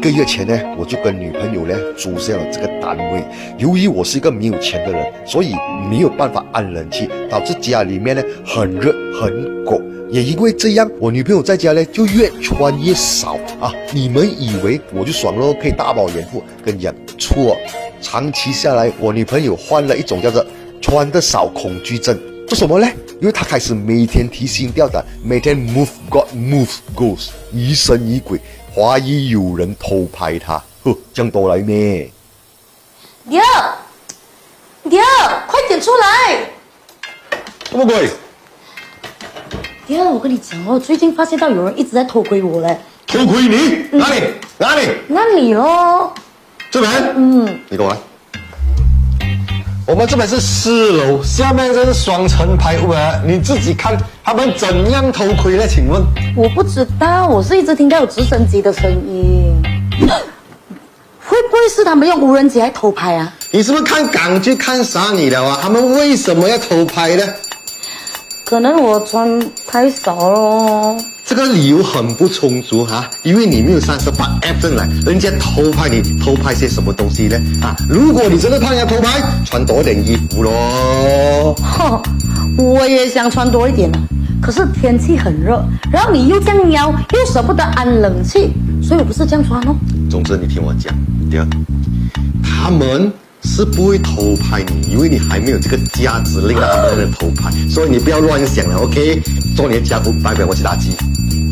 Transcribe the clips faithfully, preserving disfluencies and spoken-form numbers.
个月前呢，我就跟女朋友呢租下了这个单位。由于我是一个没有钱的人，所以没有办法安冷气，导致家里面呢很热很狗。也因为这样，我女朋友在家呢就越穿越少啊。你们以为我就爽咯，可以大饱眼福？跟你讲错，长期下来，我女朋友患了一种叫做穿得少恐惧症。做什么呢？因为她开始每天提心吊胆，每天 move God move ghost， 疑神疑鬼，怀疑有人偷拍她。呵，这样多来咩？ 爹，爹，快点出来！ 什么鬼？ 爹，我跟你讲哦，最近发现到有人一直在偷窥我嘞。 偷窥你？哪里？哪里？ 那你咯？ 这边？ 嗯， 你跟我来。 我们这边是四楼，下面这是双层排屋啊！你自己看他们怎样偷窥呢？请问？ 我不知道，我是一直听到有直升机的声音，会不会是他们用无人机来偷拍啊？ 你是不是看港剧看傻你了啊？他们为什么要偷拍呢？ 可能我穿太少咯。 这个理由很不充足哈、啊，因为你没有三十八 App 进来，人家偷拍你，偷拍些什么东西呢？啊，如果你真的怕人家偷拍，穿多点衣服咯。 哼，我也想穿多一点，可是天气很热，然后你又这样腰，又舍不得安冷气，所以我不是这样穿哦。 总之，你听我讲，第二，他们是不会偷拍你，因为你还没有这个价值令到他们能偷拍，所以你不要乱想了 ，OK？ 做你的家务，拜拜，我去打机。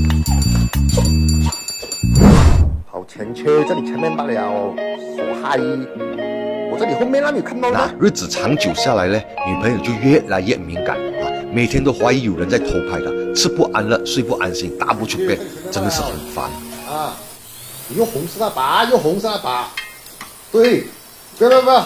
跑前车在你前面罢了，手嗨！我在你后面那里有看到呢。日子长久下来呢，女朋友就越来越敏感啊，每天都怀疑有人在偷拍她，吃不安乐，睡不安心，打不出便，真的是很烦啊！你用红色那把，用红色那把，对，不要不要不要。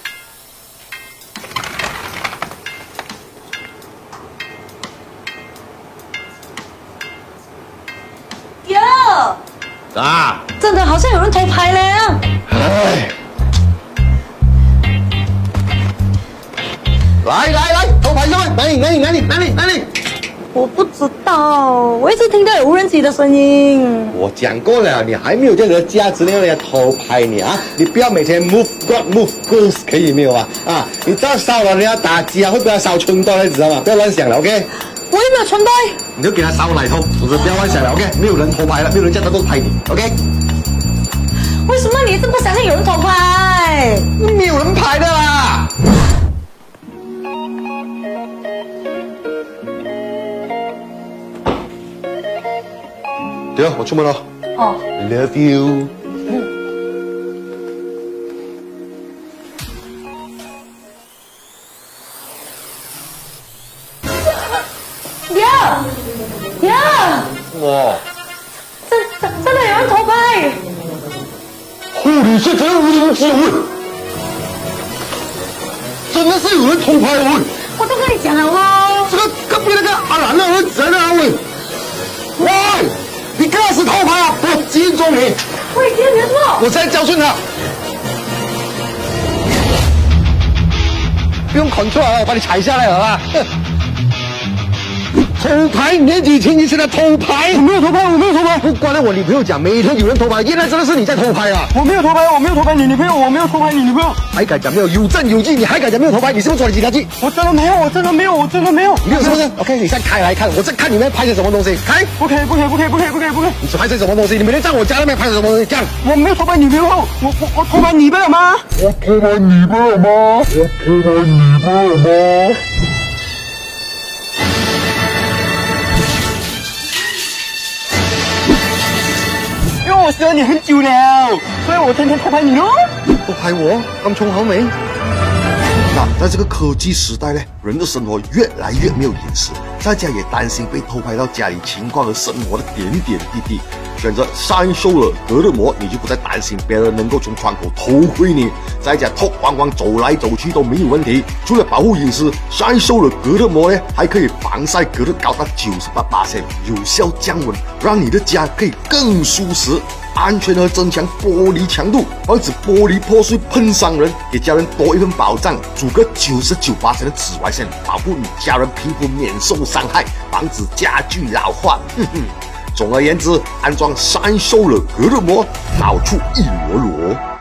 哟， 啊！ 真的好像有人偷拍嘞！ 哎，来来来，偷拍上来，哪里哪里哪里哪里哪里？ 我不知道，我一直听到有无人机的声音。 我讲过了，你还没有这个价值令人家偷拍你啊！你不要每天 move God move ghost 可以没有啊？啊，你这样骚扰人家打击啊，会被他烧春袋，你知道吗？不要乱想了 ，OK？ 我又没有穿戴。 你就给他烧奶头，总之不要乱想了 ，OK？ 没有人偷拍了，没有人叫他都拍你 ，OK？ 为什么你一直不相信有人偷拍？ 没有人拍的啦。 对啊，我出门了。 哦 ，Love you。 爹，爹， 哇！ 真真真的有人偷拍！ 护理是真无人机会，真的是有人偷拍我。 我都跟你讲了哦。 这个隔壁那个阿兰的儿子在哪位？喂，你干是偷拍啊！我集中你。 喂，爹，别错。 我现在教训他。不用 control 了，我把你踩下来好吧？偷拍，年纪轻你现在偷拍？我没有偷拍，我没有偷拍。不管了，我女朋友讲每天有人偷拍，原来真的是你在偷拍啊！我没有偷拍，我没有偷拍你女朋友，我没有偷拍你女朋友。还敢讲没有？有证有据，你还敢讲没有偷拍？你是不是抓了几条记？我真的没有，我真的没有，我真的没有。没有是不是 ？OK， 你再开来看，我在看你们拍的什么东西。开！不可以，不可以，不可以，不可以，不可以，不可以！你拍的什么东西？你每天在我家那边拍的什么东西？讲！我没有偷拍女朋友，我我我偷拍你朋友吗？我偷拍你朋友吗？我偷拍你朋友吗？我喜欢你很久了，所以我天天偷拍你咯。 偷拍我？刚冲好美。那在这个科技时代呢，人的生活越来越没有隐私，在家也担心被偷拍到家里情况和生活的点点滴滴。选择删瘦了隔热膜，你就不再担心别人能够从窗口偷窥你，在家偷光光走来走去都没有问题。除了保护隐私，删瘦了隔热膜呢，还可以防晒隔热高达九十八%，有效降温，让你的家可以更舒适。安全和增强玻璃强度，防止玻璃破碎喷伤人，给家人多一份保障。组个九十九%的紫外线，保护你家人皮肤免受伤害，防止家具老化。哼哼。 总而言之，安装三修了隔热膜，好处一箩箩。